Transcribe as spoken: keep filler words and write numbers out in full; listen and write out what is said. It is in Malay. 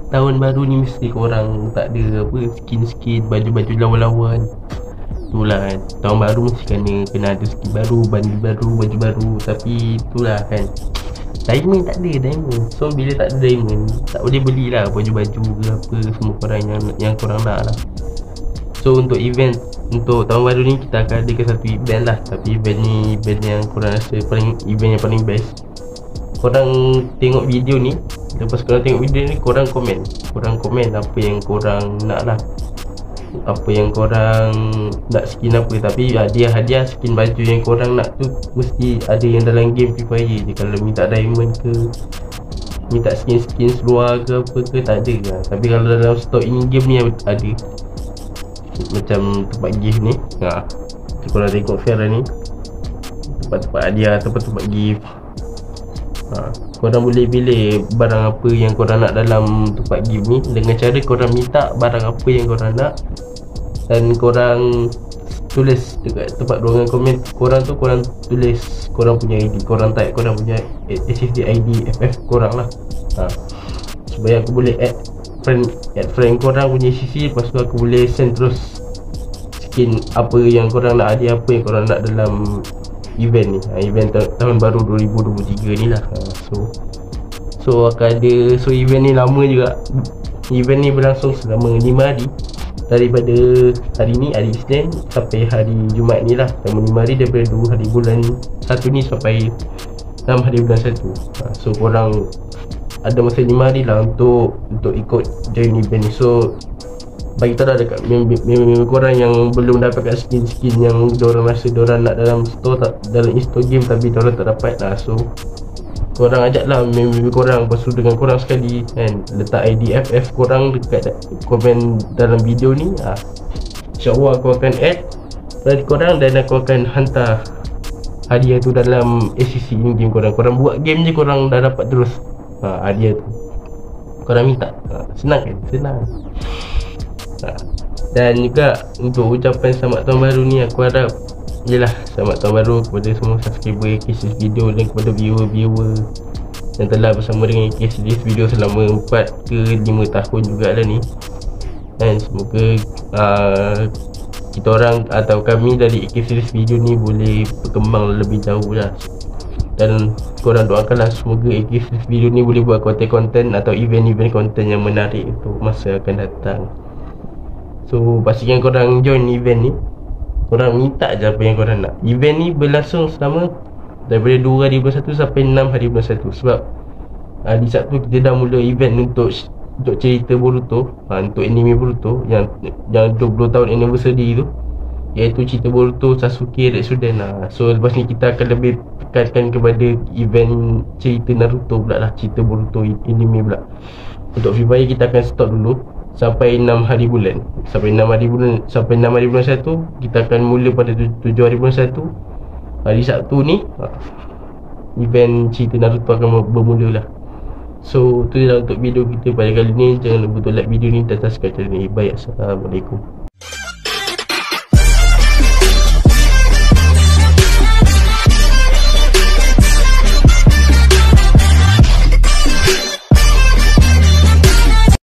tahun baru ni mesti korang tak ada apa, skin-skin, baju-baju lawan-lawan. Itulah kan, tahun baru mesti kena kena ada skin baru, baju baru, baju baru. Tapi itulah kan, diamond tak ada diamond. So bila tak ada diamond, tak boleh belilah baju-baju ke apa semua korang yang yang korang nak lah. So untuk event, untuk tahun baru ni kita akan adakan satu event lah. Tapi event ni event yang korang rasa paling, event yang paling best. Korang tengok video ni, lepas korang tengok video ni, korang komen. Korang komen apa yang korang nak lah, apa yang korang nak skin apa. Tapi hadiah-hadiah skin baju yang korang nak tu mesti ada yang dalam game Free Fire je. Kalau minta diamond ke, minta skin-skin seluar ke apa ke, tak ada lah. Tapi kalau dalam stok ini game ni ada, macam tempat gift ni ha, korang tengok Farah ni, tempat-tempat hadiah, tempat-tempat gift ha, korang boleh pilih barang apa yang korang nak dalam tempat gift ni dengan cara korang minta barang apa yang korang nak, dan korang tulis dekat tempat ruangan komen korang tu, korang tulis korang punya I D, korang type korang punya S S D I D F F korang lah ha, supaya aku boleh add friend, add friend korang punya C C. Lepas tu aku boleh send terus skin apa yang korang nak, hadiah apa yang korang nak dalam event ni ha, event ta- tahun baru dua ribu dua puluh tiga ni lah ha, so so akan ada, so event ni lama juga. Event ni berlangsung selama lima hari, daripada hari ni, hari Isnin sampai hari Jumaat ni lah. Selama lima hari, daripada dua hari bulan satu ni sampai enam hari bulan satu ha, so korang ada masa lima hari lah untuk untuk ikut join event ni. So bagi tahu dah dekat member-member korang yang belum dapatkan skin-skin yang diorang rasa diorang nak dalam store, tak, dalam in-store game tapi diorang tak dapat lah. So korang ajak lah member korang, lepas tu dengan korang sekali kan, letak I D F F korang dekat komen dalam video ni ha. InsyaAllah aku akan add dari korang dan aku akan hantar hadiah tu dalam A C C in game korang. Korang buat game je, korang dah dapat terus ha, hadiah tu. Korang minta ha, senang kan? Senang ha. Dan juga untuk ucapan selamat tahun baru ni, aku harap yelah selamat tahun baru kepada semua subscriber A K Series Video dan kepada viewer-viewer yang telah bersama dengan A K Series Video selama empat ke lima tahun jugalah ni. Dan semoga uh, kita orang atau kami dari A K Series Video ni boleh berkembang lebih jauh lah. Dan korang doakanlah semoga A K Series Video ni boleh buat konten-konten atau event-event konten yang menarik untuk masa akan datang. So pastikan korang join event ni, korang minta je apa yang korang nak. Event ni berlangsung selama daripada dua hari bulan satu sampai enam hari bulan satu. Sebab hari Sabtu kita dah mula event untuk untuk cerita Boruto ha, untuk anime Boruto yang yang dua puluh tahun anniversary tu, iaitu cerita Boruto Sasuke Retsuden lah. So lepas ni kita akan lebih tekankan kepada event cerita Naruto pula lah, cerita Boruto anime pula. Untuk Free Fire kita akan stop dulu sampai enam hari bulan. Sampai enam hari bulan Sampai enam hari bulan satu. Kita akan mula pada tujuh hari bulan satu. Hari Sabtu ni ha, event cerita Naruto akan bermula lah. So tu je lah untuk video kita pada kali ni. Jangan lupa untuk like video ni dan subscribe channel ni. Baik, Assalamualaikum.